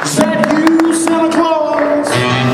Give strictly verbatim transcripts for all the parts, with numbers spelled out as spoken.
Is that you, Santa Claus?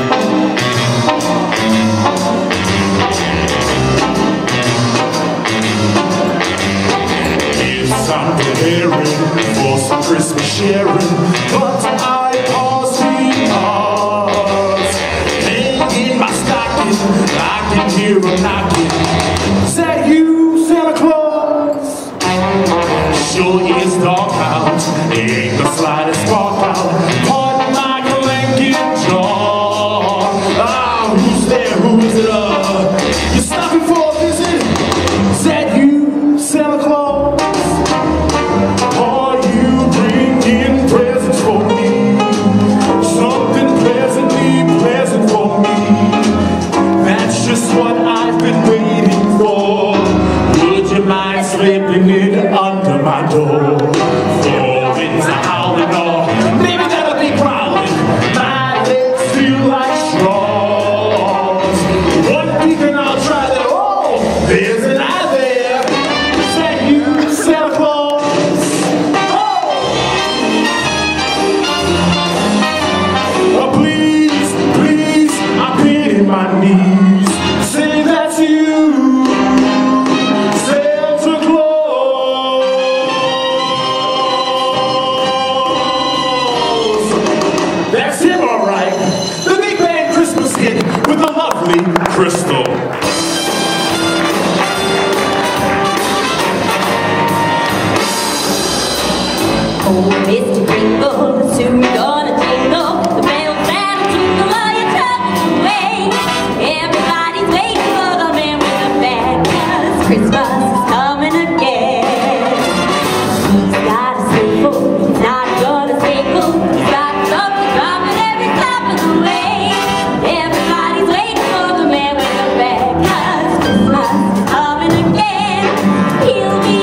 Yes, I'm preparing for some Christmas sharing, but I pause because hanging my stocking, I can hear a knocking. Is that you, Santa Claus? Sure is dark out, ain't the slightest spark out. Pardon my collective jaw. Ah, who's there, who's it up? You're stopping for a visit? Is that you, Santa Claus? Are you bringing presents for me? Something pleasantly pleasant for me. That's just what I've been waiting for. Would you mind slipping it under my door? The winds are howling on, maybe that'll be growling. My legs feel like straws. One week and I'll try that. Oh, there's an eye there. Is that you, Santa Claus? Oh, oh please, please, I bend my knees. Say that's you, Santa Claus. That's him, all right. The big band Christmas hit with the lovely Crystal. Oh, Mister Kringle, soon gonna jingle. The bells that'll jingle all your troubles away. Everybody's waiting for the man with the bag, 'cause Christmas is coming again. He's got a sleigh full, he's not gonna stay full. He's got something dropping every stop of the way. Everybody's waiting for the man with the bag, 'cause Christmas is coming again. He'll be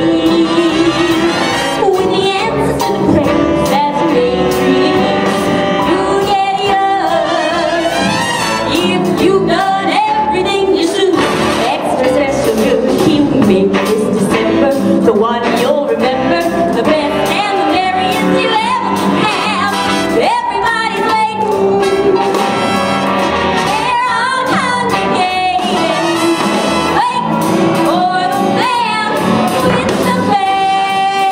here with the answers to the prayers that you made for years. You get yours if you've done everything you should. Extra special good, he will make this December the one you'll remember, the best and the merriest you ever have. Everybody's waiting, they're all congregating, waiting for the man with the bag.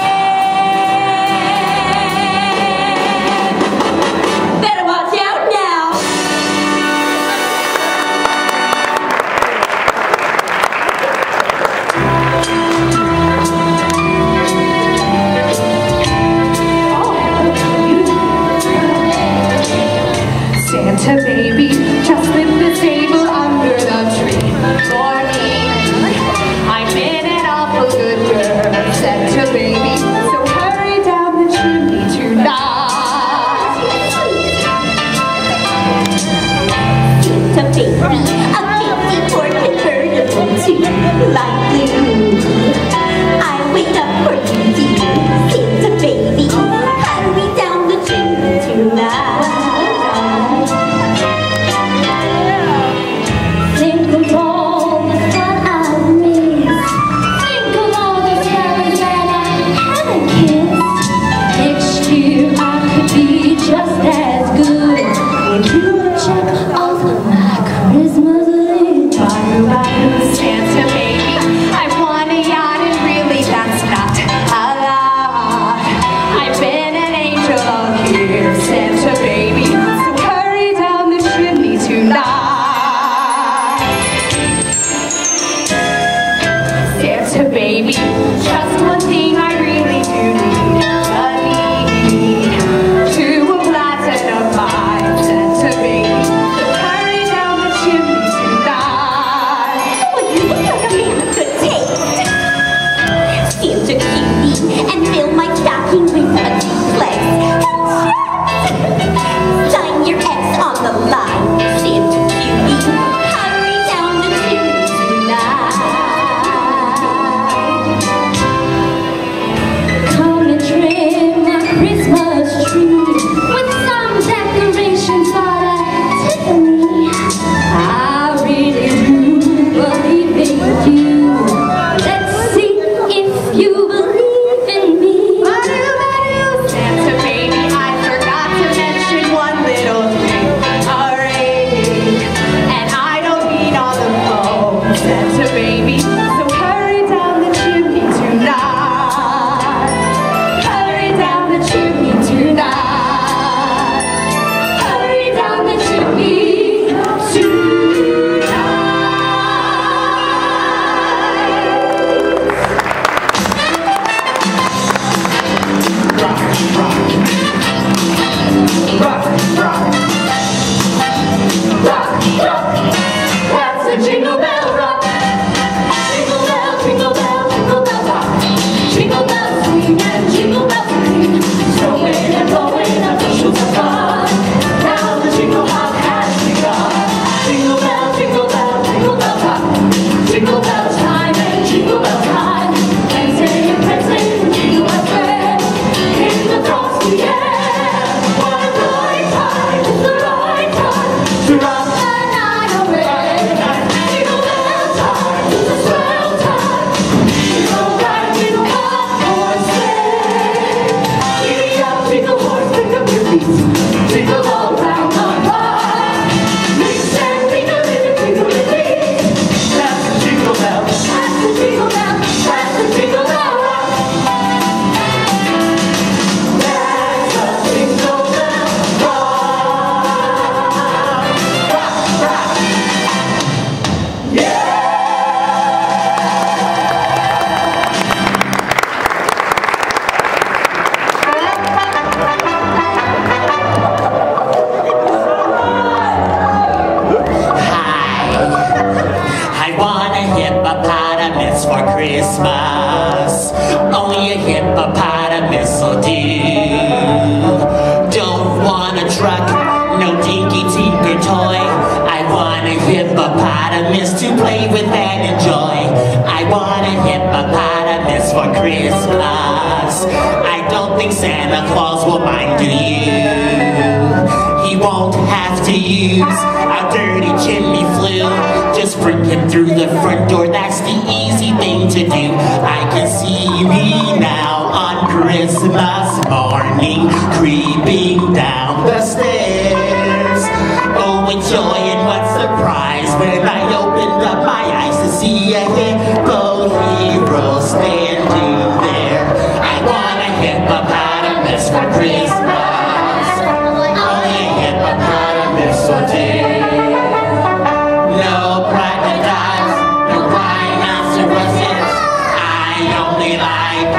Better watch out now. Santa baby, just lift the table under the tree for me. I'm in an awful good girl, Santa baby, so hurry down the chimney tonight. To be a kinky pork and bird of two like glue. I wait up for you, dear Santa baby. Hurry down the chimney tonight. rock, rock, rock, rock. That's the jingle bell rock. Jingle bell, jingle bell, jingle bell rock. Jingle bells swing and jingle bells ring, snowing and blowing up bushels of fun. Now the jingle hop has begun. Jingle bell, jingle bell, jingle bell rock. Jingle bells time and jingle bells time. Prancing and prancing, jingle bells ring in the frosty air. What a right time, it's the right time to rock the night away. Jingle bell time, it's a swell time. Jingle ride, jingle hop, horse sleigh. Giddy up, jingle horse, pick up your feet. Jingle all round the block. Mix and mingle, mingle, jingle, mingle. That's the jingle bell. That's the jingle bell. That's the jingle bell rock. That's the jingle bell rock. Rock, rock. Yeah! I want a hippopotamus for Christmas. Only a hippopotamus will do. Don't want a truck, no dinky tinker toy. I want a hippopotamus to play with and enjoy. I want a hippopotamus for Christmas. I don't think Santa Claus will mind, do you? He won't have to use a dirty chimney flue. Just bring him through the front door, that's the easy thing to do. I can see me now on Christmas morning, creeping down the stairs. Oh, what joy and what surprise when I opened up my eyes to see a hippo hero standing there. I want a hippopotamus for Christmas. Hippopotamus will do. No crocodiles, no rhinoceroses. I only like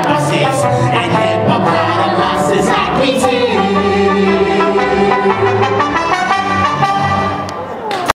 hippopotamuses, and hippopotamuses like me too.